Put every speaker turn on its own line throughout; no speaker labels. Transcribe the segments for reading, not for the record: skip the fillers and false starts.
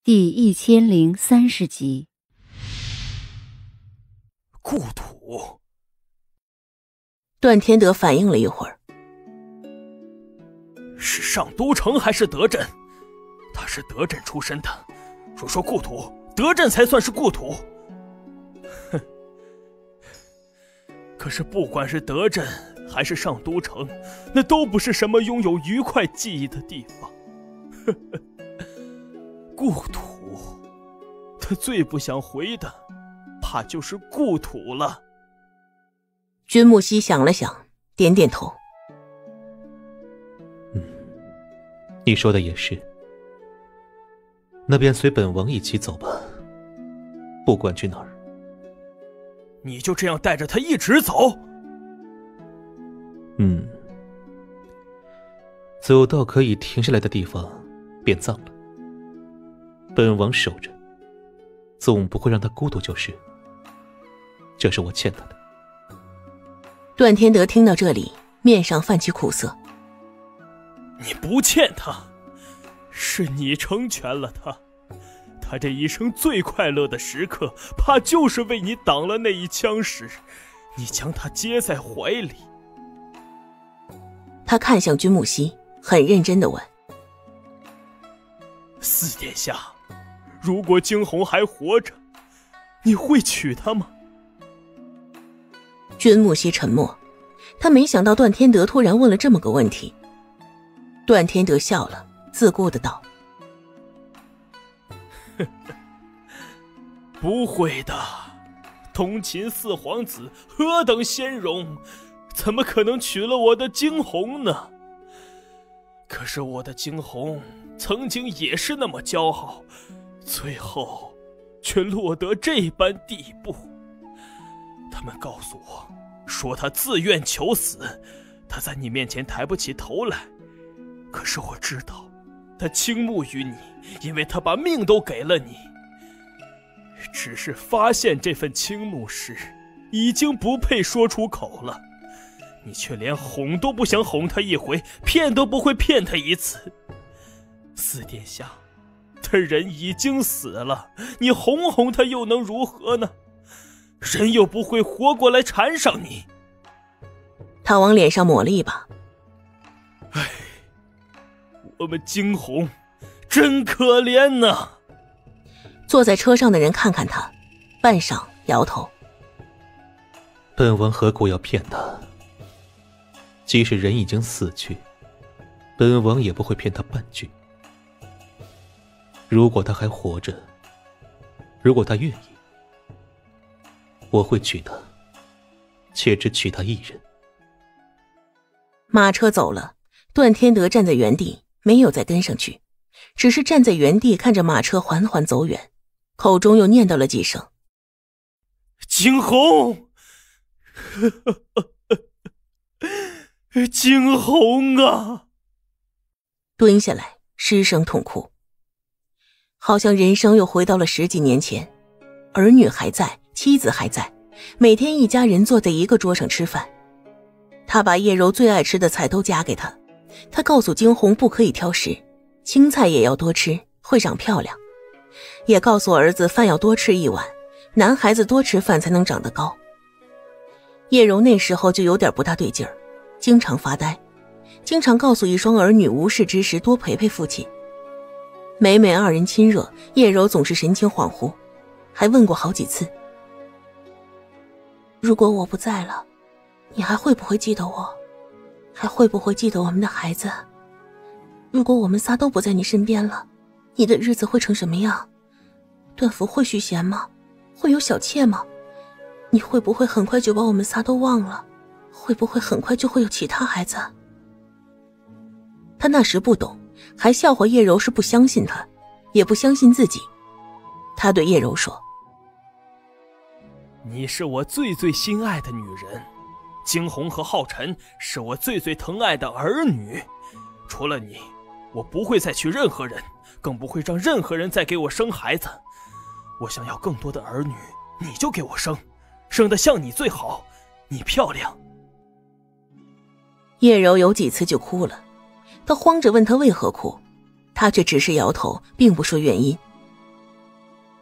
第1030集。
故土。
段天德反应了一会儿，
是上都城还是德镇？他是德镇出身的，说故土，德镇才算是故土。哼！可是不管是德镇还是上都城，那都不是什么拥有愉快记忆的地方。呵呵，故土，他最不想回的，怕就是故土了。
君木溪想了想，点点头。
你说的也是。那便随本王一起走吧，不管去哪儿。
你就这样带着他一直走？
走到可以停下来的地方便葬了。本王守着，总不会让他孤独就是。这是我欠他的。
段天德听到这里，面上泛起苦涩。
你不欠他，是你成全了他。他这一生最快乐的时刻，怕就是为你挡了那一枪时，你将他接在怀里。
他看向君木溪，很认真地问：
四殿下，如果惊鸿还活着，你会娶她吗？
君木溪沉默，他没想到段天德突然问了这么个问题。段天德笑了，自顾地道：
不会的，东秦四皇子何等仙容，怎么可能娶了我的惊鸿呢？可是我的惊鸿曾经也是那么骄傲，最后却落得这般地步。他们告诉我，说他自愿求死，他在你面前抬不起头来。可是我知道，他倾慕于你，因为他把命都给了你。只是发现这份倾慕时，已经不配说出口了。你却连哄都不想哄他一回，骗都不会骗他一次。四殿下，他人已经死了，你哄哄他又能如何呢？人又不会活过来缠上你。
他往脸上抹了一把。
唉，我们惊鸿真可怜呐。
坐在车上的人看看他，半晌摇头。
本王何苦要骗他？即使人已经死去，本王也不会骗他半句。如果他还活着，如果他愿意，我会娶她，且只娶她一人。
马车走了，段天德站在原地，没有再跟上去，只是站在原地看着马车缓缓走远，口中又念叨了几声：
惊鸿惊鸿啊！
蹲下来失声痛哭，好像人生又回到了10几年前，儿女还在，妻子还在，每天一家人坐在一个桌上吃饭。他把叶柔最爱吃的菜都夹给他，他告诉惊鸿不可以挑食，青菜也要多吃，会长漂亮，也告诉儿子饭要多吃一碗，男孩子多吃饭才能长得高。叶柔那时候就有点不大对劲儿，经常发呆，经常告诉一双儿女无事之时多陪陪父亲。每每二人亲热，叶柔总是神情恍惚，还问过好几次：如果我不在了，你还会不会记得我？还会不会记得我们的孩子？如果我们仨都不在你身边了，你的日子会成什么样？段府会续弦吗？会有小妾吗？你会不会很快就把我们仨都忘了？会不会很快就会有其他孩子？他那时不懂，还笑话叶柔是不相信他，也不相信自己。他对叶柔说：
你是我最最心爱的女人，惊鸿和浩辰是我最最疼爱的儿女。除了你，我不会再娶任何人，更不会让任何人再给我生孩子。我想要更多的儿女，你就给我生，生得像你最好，你漂亮。
叶柔有几次就哭了，他慌着问他为何哭，他却只是摇头，并不说原因。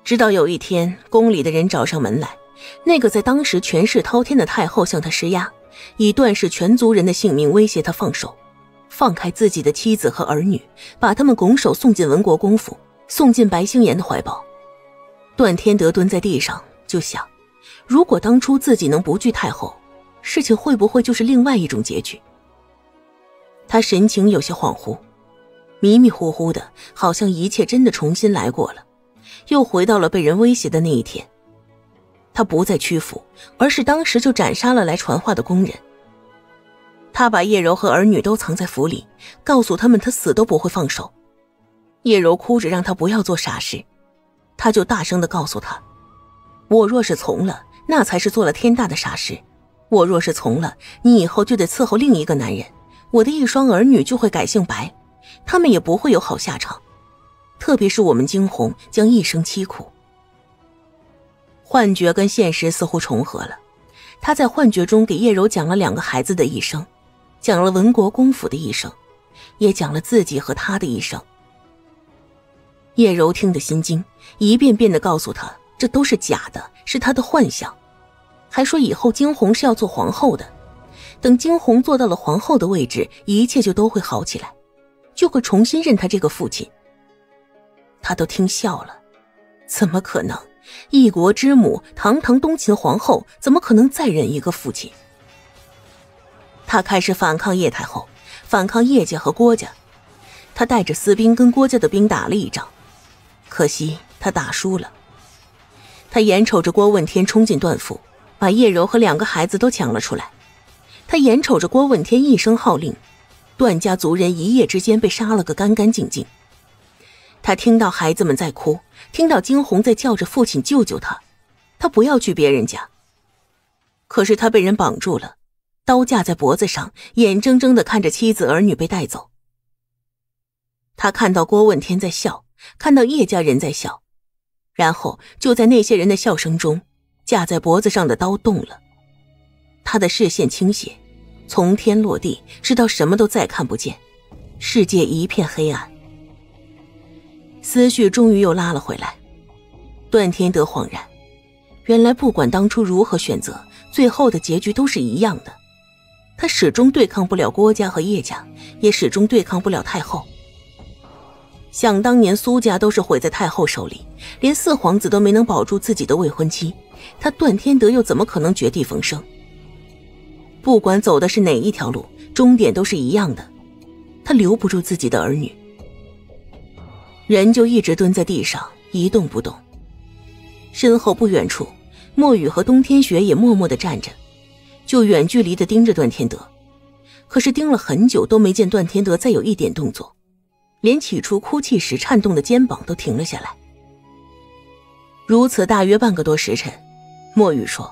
直到有一天，宫里的人找上门来，那个在当时权势滔天的太后向他施压，以段氏全族人的性命威胁他放手，放开自己的妻子和儿女，把他们拱手送进文国公府，送进白星岩的怀抱。段天德蹲在地上就想，如果当初自己能不惧太后，事情会不会就是另外一种结局？他神情有些恍惚，迷迷糊糊的，好像一切真的重新来过了，又回到了被人威胁的那一天。他不再屈服，而是当时就斩杀了来传话的工人。他把叶柔和儿女都藏在府里，告诉他们他死都不会放手。叶柔哭着让他不要做傻事，他就大声地告诉他，我若是从了，那才是做了天大的傻事。我若是从了，你以后就得伺候另一个男人，我的一双儿女就会改姓白，他们也不会有好下场，特别是我们惊鸿将一生凄苦。幻觉跟现实似乎重合了，他在幻觉中给叶柔讲了2个孩子的一生，讲了文国公府的一生，也讲了自己和他的一生。叶柔听得心惊，一遍遍地告诉他这都是假的，是他的幻想，还说以后惊鸿是要做皇后的，等惊鸿做到了皇后的位置，一切就都会好起来，就会重新认他这个父亲。他都听笑了，怎么可能？一国之母，堂堂东秦皇后，怎么可能再认一个父亲？他开始反抗叶太后，反抗叶家和郭家。他带着私兵跟郭家的兵打了一仗，可惜他打输了。他眼瞅着郭问天冲进段府，把叶柔和2个孩子都抢了出来。他眼瞅着郭问天一声号令，段家族人一夜之间被杀了个干干净净。他听到孩子们在哭，听到惊鸿在叫着父亲救救他，他不要去别人家。可是他被人绑住了，刀架在脖子上，眼睁睁地看着妻子儿女被带走。他看到郭问天在笑，看到叶家人在笑，然后就在那些人的笑声中，架在脖子上的刀动了。他的视线倾斜，从天落地，直到什么都再看不见，世界一片黑暗。思绪终于又拉了回来，段天德恍然，原来不管当初如何选择，最后的结局都是一样的。他始终对抗不了郭家和叶家，也始终对抗不了太后。想当年苏家都是毁在太后手里，连4皇子都没能保住自己的未婚妻，他段天德又怎么可能绝地逢生？不管走的是哪一条路，终点都是一样的，他留不住自己的儿女。人就一直蹲在地上一动不动，身后不远处，墨雨和冬天雪也默默地站着，就远距离地盯着段天德。可是盯了很久都没见段天德再有一点动作，连起初哭泣时颤动的肩膀都停了下来。如此大约半个多时辰，墨雨说，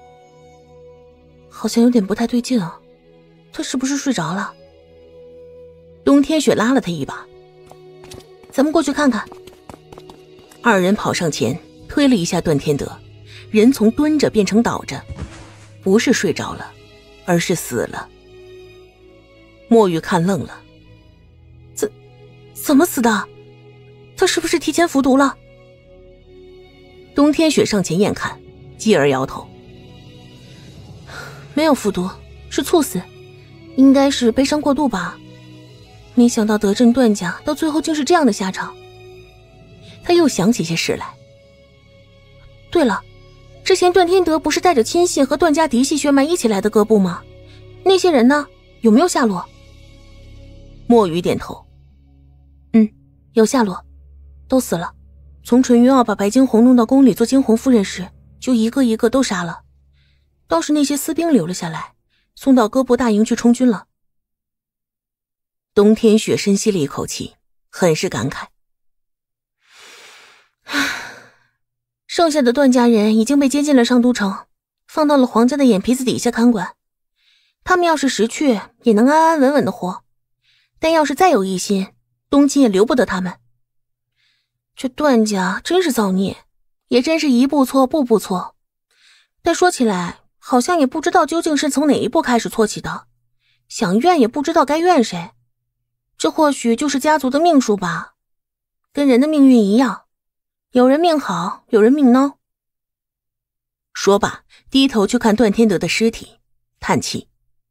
好像有点不太对劲啊，他是不是睡着了？冬天雪拉了他一把，咱们过去看看。2人跑上前推了一下段天德，人从蹲着变成倒着，不是睡着了，而是死了。墨雨看愣了，怎么死的？他是不是提前服毒了？冬天雪上前验看，继而摇头，没有服毒，是猝死，应该是悲伤过度吧。没想到德镇段家到最后竟是这样的下场。他又想起些事来。对了，之前段天德不是带着亲信和段家嫡系血脉一起来的各部吗？那些人呢？有没有下落？墨雨点头，有下落，都死了。从纯云傲把白惊鸿弄到宫里做惊鸿夫人时，就一个一个都杀了。倒是那些私兵留了下来，送到哥部大营去充军了。冬天雪深吸了一口气，很是感慨。剩下的段家人已经被接进了上都城，放到了皇家的眼皮子底下看管。他们要是识趣，也能安安稳稳的活，但要是再有异心，东晋也留不得他们。这段家真是造孽，也真是一步错步步错。但说起来，好像也不知道究竟是从哪一步开始错起的，想怨也不知道该怨谁。这或许就是家族的命数吧，跟人的命运一样， 有人命好，有人命孬。说罢，低头去看段天德的尸体，叹气。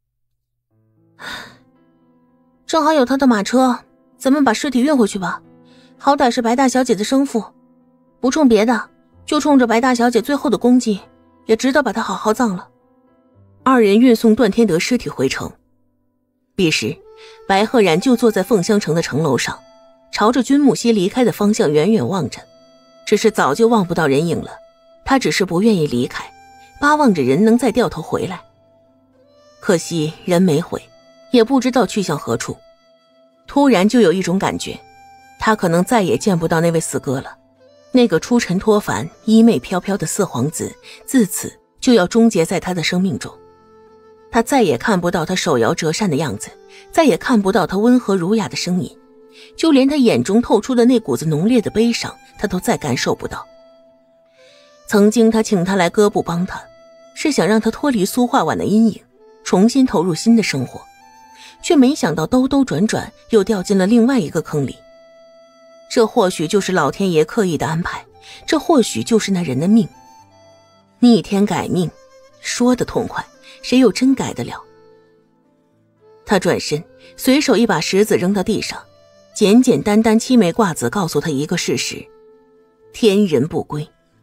正好有他的马车，咱们把尸体运回去吧。好歹是白大小姐的生父，不冲别的，就冲着白大小姐最后的功绩，也值得把她好好葬了。二人运送段天德尸体回城。彼时，白鹤然就坐在凤香城的城楼上，朝着君木溪离开的方向远远望着，只是早就望不到人影了。他只是不愿意离开，巴望着人能再掉头回来。可惜人没回，也不知道去向何处。突然就有一种感觉，他可能再也见不到那位四哥了。那个出尘脱凡、衣袂飘飘的四皇子，自此就要终结在他的生命中。他再也看不到他手摇折扇的样子，再也看不到他温和儒雅的声音，就连他眼中透出的那股子浓烈的悲伤，他都再感受不到。曾经他请他来歌部帮他，是想让他脱离苏画婉的阴影，重新投入新的生活，却没想到兜兜转转又掉进了另外一个坑里。这或许就是老天爷刻意的安排，这或许就是那人的命。逆天改命，说得痛快，谁又真改得了？他转身，随手一把石子扔到地上，简简单单7枚卦子告诉他一个事实：天人不归。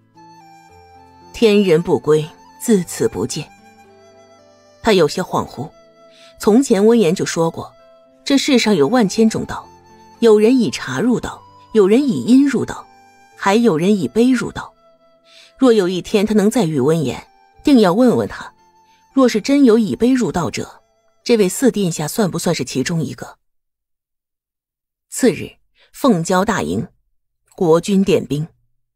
天人不归，自此不见。他有些恍惚，从前温言就说过，这世上有万千种道，有人以茶入道，有人以阴入道，还有人以悲入道。若有一天他能再遇温言，定要问问他，若是真有以悲入道者，这位四殿下算不算是其中一个？次日，凤郊大营，国军点兵。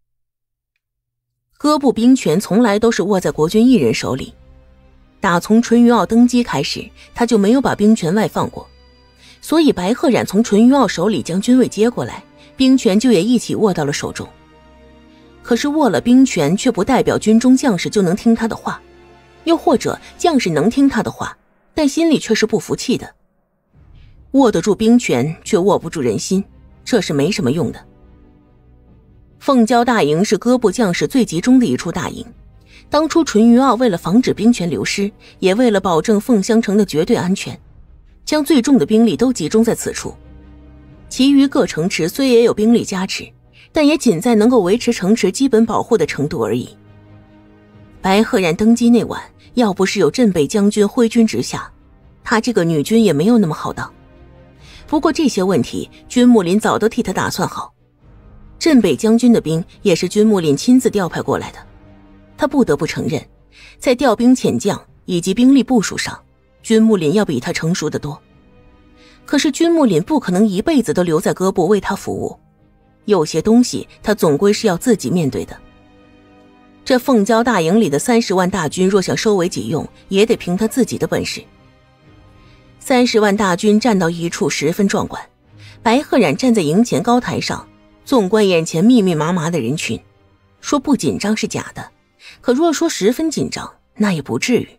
歌部兵权从来都是握在国君一人手里，打从淳于傲登基开始，他就没有把兵权外放过，所以白鹤冉从淳于傲手里将军位接过来，兵权就也一起握到了手中。可是握了兵权，却不代表军中将士就能听他的话，又或者将士能听他的话，但心里却是不服气的。握得住兵权，却握不住人心，这是没什么用的。凤郊大营是歌部将士最集中的一处大营，当初淳于傲为了防止兵权流失，也为了保证凤香城的绝对安全，将最重的兵力都集中在此处。其余各城池虽也有兵力加持，但也仅在能够维持城池基本保护的程度而已。白鹤冉登基那晚，要不是有镇北将军挥军直下，他这个女君也没有那么好当。不过这些问题，君木林早都替他打算好。镇北将军的兵也是君木林亲自调派过来的，他不得不承认，在调兵遣将以及兵力部署上，君木林要比他成熟得多。可是君木林不可能一辈子都留在歌部为他服务，有些东西他总归是要自己面对的。这凤郊大营里的30万大军若想收为己用，也得凭他自己的本事。30万大军站到一处十分壮观，白鹤冉站在营前高台上，纵观眼前密密麻麻的人群，说不紧张是假的，可若说十分紧张，那也不至于。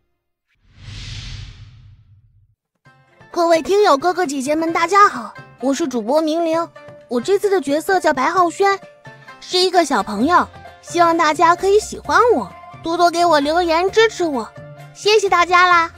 各位听友哥哥姐姐们大家好，我是主播明玲，我这次的角色叫白浩轩，是一个小朋友，希望大家可以喜欢我，多多给我留言支持我，谢谢大家啦。